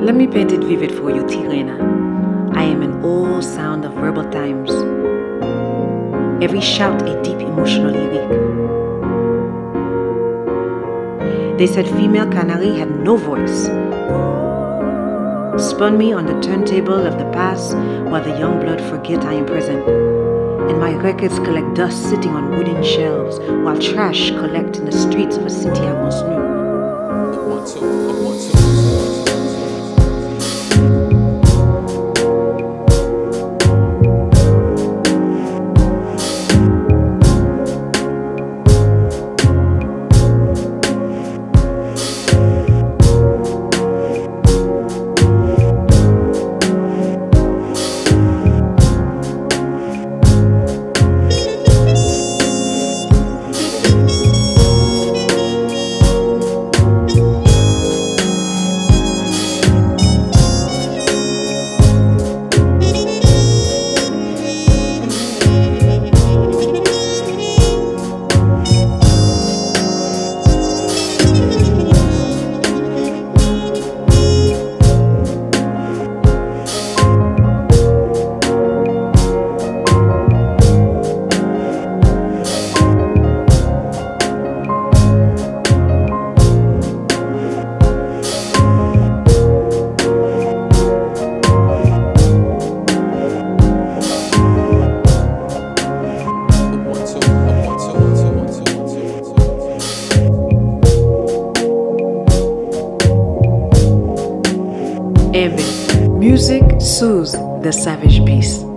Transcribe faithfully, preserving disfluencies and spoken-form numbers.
Let me paint it vivid for you, Tirena. I am an old sound of rebel times. Every shout a deep emotional lyric. They said female canary had no voice. Spun me on the turntable of the past while the young blood forget I am present. And my records collect dust sitting on wooden shelves while trash collect in the streets of a city I once knew. One, two, one, two. Music soothes the savage beast.